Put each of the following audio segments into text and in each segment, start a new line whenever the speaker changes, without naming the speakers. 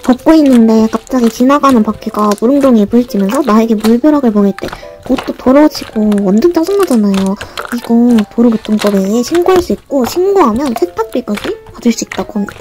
걷고 있는데 갑자기 지나가는 바퀴가 무릉덩이에 부딪히면서 나에게 물벼락을 보낼 때 옷도 더러워지고 완전 짜증나잖아요. 이거 도로교통법에 의해 신고할 수 있고 신고하면 세탁비까지 받을 수 있다고 합니다.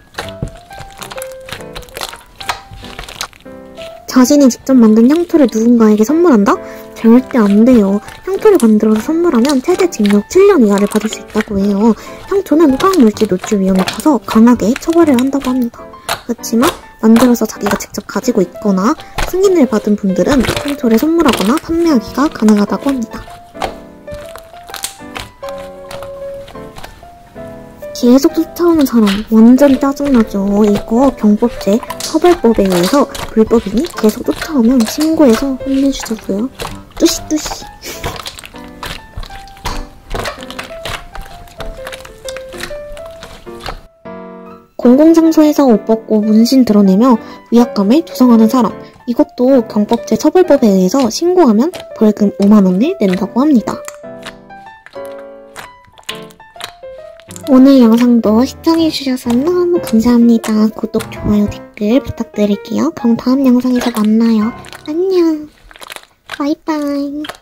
자신이 직접 만든 향토를 누군가에게 선물한다? 절대 안 돼요. 향토를 만들어서 선물하면 최대 징역 7년 이하를 받을 수 있다고 해요. 향토는 화학물질 노출 위험이 커서 강하게 처벌을 한다고 합니다. 그렇지만 만들어서 자기가 직접 가지고 있거나 승인을 받은 분들은 향토를 선물하거나 판매하기가 가능하다고 합니다. 계속 쫓아오는 사람 완전 짜증나죠. 이거 경법제 처벌법에 의해서 불법이니 계속 쫓아오면 신고해서 혼내주자고요. 뚜시뚜시. 공공장소에서 옷 벗고 문신 드러내며 위압감을 조성하는 사람, 이것도 경법제 처벌법에 의해서 신고하면 벌금 5만원을 낸다고 합니다. 오늘 영상도 시청해주셔서 너무 감사합니다. 구독, 좋아요, 댓글 부탁드릴게요. 그럼 다음 영상에서 만나요. 안녕. 바이바이.